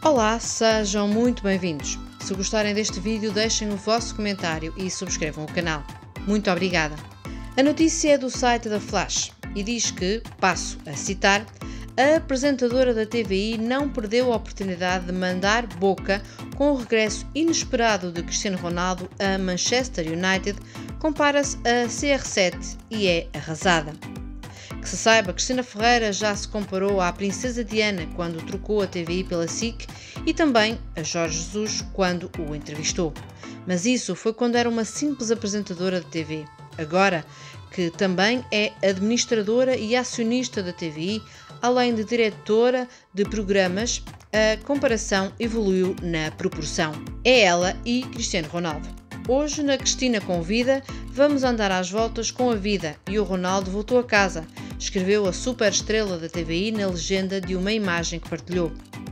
Olá, sejam muito bem-vindos. Se gostarem deste vídeo, deixem o vosso comentário e subscrevam o canal. Muito obrigada. A notícia é do site da Flash e diz que, passo a citar, a apresentadora da TVI não perdeu a oportunidade de mandar boca com o regresso inesperado de Cristiano Ronaldo a Manchester United, compara-se a CR7 e é arrasada. Que se saiba, Cristina Ferreira já se comparou à princesa Diana quando trocou a TVI pela SIC e também a Jorge Jesus quando o entrevistou. Mas isso foi quando era uma simples apresentadora de TV. Agora, que também é administradora e acionista da TVI, além de diretora de programas, a comparação evoluiu na proporção. É ela e Cristiano Ronaldo. Hoje, na Cristina Convida, vamos andar às voltas com a vida e o Ronaldo voltou a casa, escreveu a superestrela da TVI na legenda de uma imagem que partilhou.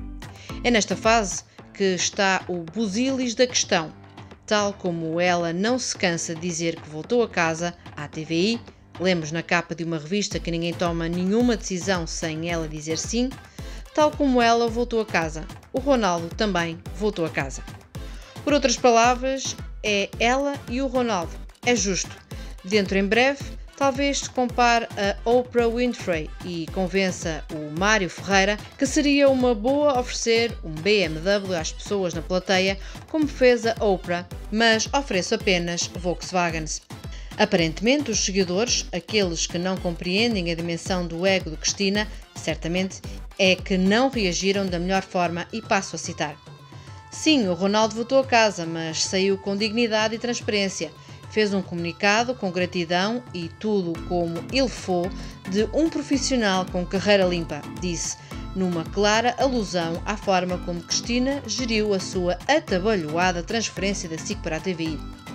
É nesta fase que está o busilis da questão. Tal como ela não se cansa de dizer que voltou a casa à TVI, lemos na capa de uma revista que ninguém toma nenhuma decisão sem ela dizer sim, tal como ela voltou a casa, o Ronaldo também voltou a casa. Por outras palavras, é ela e o Ronaldo. É justo. Dentro em breve, talvez se compare a Oprah Winfrey e convença o Mário Ferreira que seria uma boa oferecer um BMW às pessoas na plateia, como fez a Oprah, mas ofereço apenas Volkswagens. Aparentemente, os seguidores, aqueles que não compreendem a dimensão do ego de Cristina, certamente é que não reagiram da melhor forma e passo a citar. Sim, o Ronaldo voltou a casa, mas saiu com dignidade e transparência. Fez um comunicado com gratidão e tudo como ele foi de um profissional com carreira limpa, disse, numa clara alusão à forma como Cristina geriu a sua atabalhoada transferência da SIC para a TVI.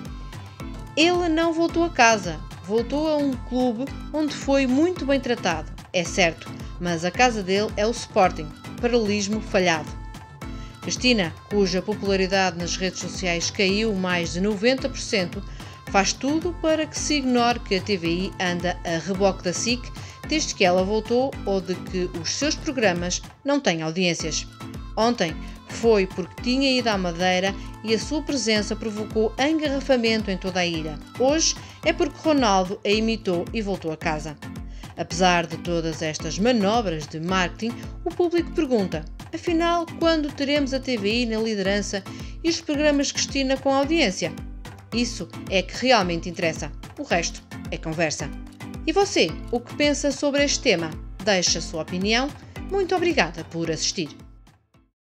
Ele não voltou a casa, voltou a um clube onde foi muito bem tratado, é certo, mas a casa dele é o Sporting, paralelismo falhado. Cristina, cuja popularidade nas redes sociais caiu mais de 90%, faz tudo para que se ignore que a TVI anda a reboque da SIC desde que ela voltou ou de que os seus programas não têm audiências. Ontem foi porque tinha ido à Madeira e a sua presença provocou engarrafamento em toda a ilha. Hoje é porque Ronaldo a imitou e voltou a casa. Apesar de todas estas manobras de marketing, o público pergunta: afinal, quando teremos a TVI na liderança e os programas Cristina com audiência? Isso é que realmente interessa. O resto é conversa. E você, o que pensa sobre este tema? Deixe a sua opinião. Muito obrigada por assistir.